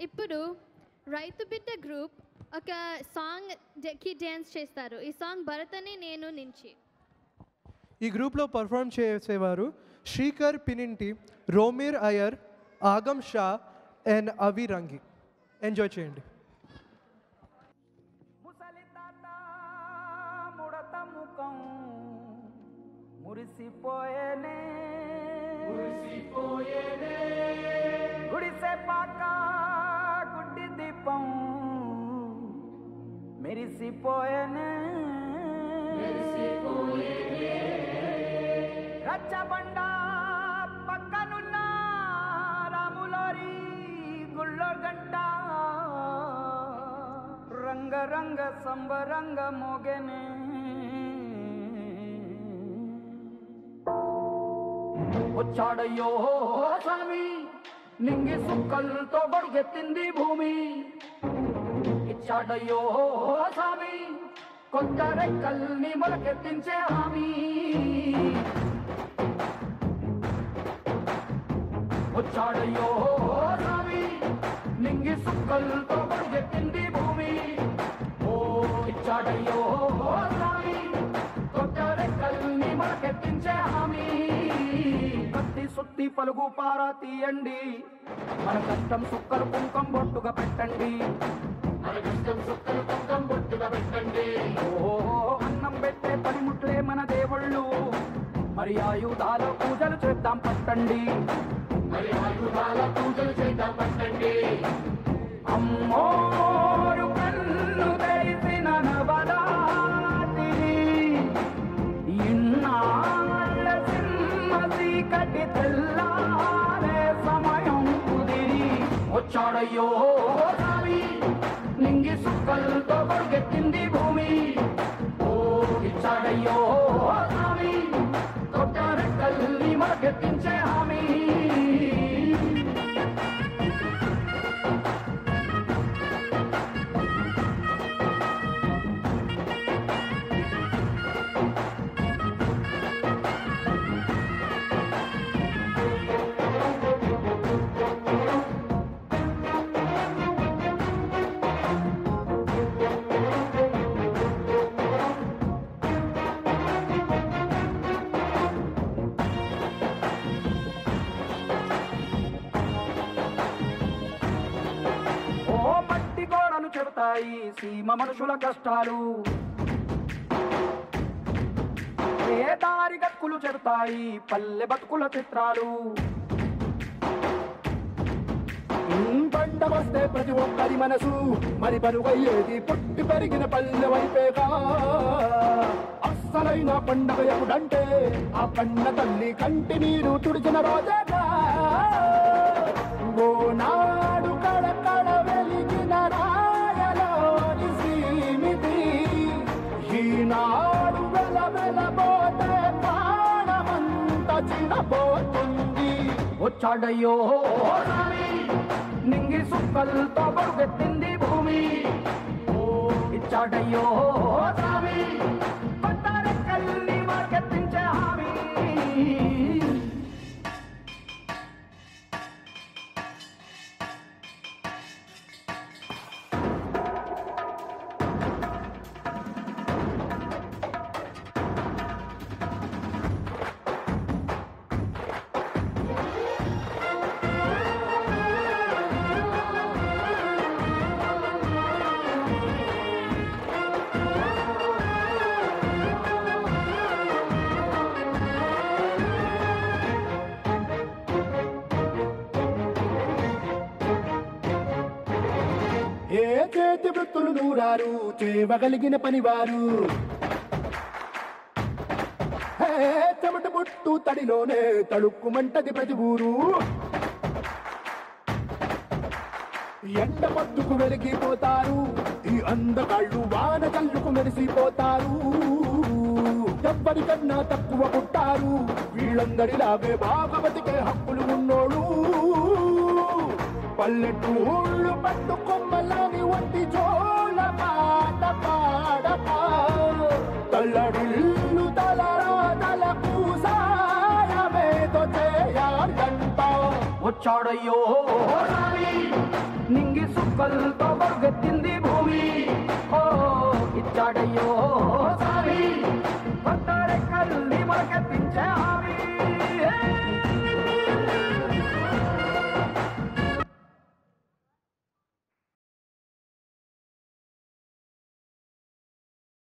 ఇప్పుడు రైతు బిడ్డ గ్రూప్ ఒక సాంగ్కి డ్యాన్స్ చేస్తారు. ఈ సాంగ్ భరత్ అని నేను నుంచి. ఈ గ్రూప్లో పర్ఫామ్ చేసేవారు శ్రీకర్ పినింటి, రోమీర్ అయ్యర్, ఆగమ్ షా అండ్ అవి రంగి. ఎంజాయ్ చేయండి. మురిసిపోయేనే గుడిసె పాక గుడ్డి దీపం మెరిసిపోయేనే రచ్చబండ పక్కనున్న రాములోరి గుళ్ళో గంట రంగరంగ సంబరంగ మోగెనే వచ్చాడయ్యో స్వామి నింగి సుక్కలతో బడుగెత్తింది భూమి ఇచ్చాడయ్యో స్వామి కొత్త రెక్కల్ని మొలకెత్తించే హామీ వచ్చాడయ్యో స్వామి నింగి సుక్కలతో బడుగెత్తింది భూమి ఓ ఇచ్చాడయ్యో స్వామి కొత్త రెక్కల్ని మొలకెత్తించే హామీ సుత్తి పలుగు పారా తీయండి మన కష్టం సుక్కలు కుంకం బొట్టుగా పెట్టండి ఓ అన్నం పెట్టే పనిముట్లే మన దేవుళ్ళు మరి ఆయుధాల పూజలు చేద్దాం పట్టండి అమ్మోరు కన్ను తెరిసిన నవరాత్రి ఇన్నాళ్ళ సింహసి కటి తెల్లారే సమయం కుదిరి వచ్చాడయ్యో స్వామి నింగి సుక్కలతో బడుగెత్తింది భూమి ఓ ఇచ్చాడయ్యో స్వామి కొత్త రెక్కల్ని మొలకెత్తించే హామీ చెబుతాయి సీమ మనుషుల కష్టాలు ఏ దారి గక్కులు చెబుతాయి పల్లె బతుకుల చిత్రాలు పంట వస్తే ప్రతి ఒక్కరి మనసు మరి పరుగయ్యేది పుట్టి పెరిగిన పల్లె వైపేగా అస్సలైన పండగ ఎప్పుడంటే ఆ పండ తల్లి కంటి నీరు తుడిచిన రోజేగా ఓ నాడు కడకడ వెలిగిన రాయలోని సీమితి ఈనాడు వెల వెలబోతే ప్రాణమంత చిన్నపోతుంది వచ్చాడయ్యో నింగి సుక్కలతో బడుగెత్తింది భూమి ఓ ఇచ్చాడయ్యో స్వామి కొత్త రెక్కల్ని మొలకెత్తించే హామీ చేతి వృత్తులు నూరారు చేయగలిగిన పనివారు చెమట పుట్టు తడిలోనే తడుక్కుమంటది ప్రతి ఊరు ఎండ పట్టుకు వెలిగిపోతారు ఈ అందగాళ్ళు వాన కళ్ళుకు మెరిసిపోతారు ఎవ్వరికన్నా తక్కువ పుట్టారు వీళ్ళందరిలాగే బాగా బతికే హక్కులు ఉన్నోడు పల్లెటూళ్ళు పట్టుకొమ్మలని వంటి జోల పాట పాడపా తల్లడిల్లు తలరా తలకు సాయమేదో చేయాలంట వచ్చాడయ్యో స్వామి నింగి సుక్కలతో బరుగెత్తింది భూమి ఓ ఇచ్చాడయ్యో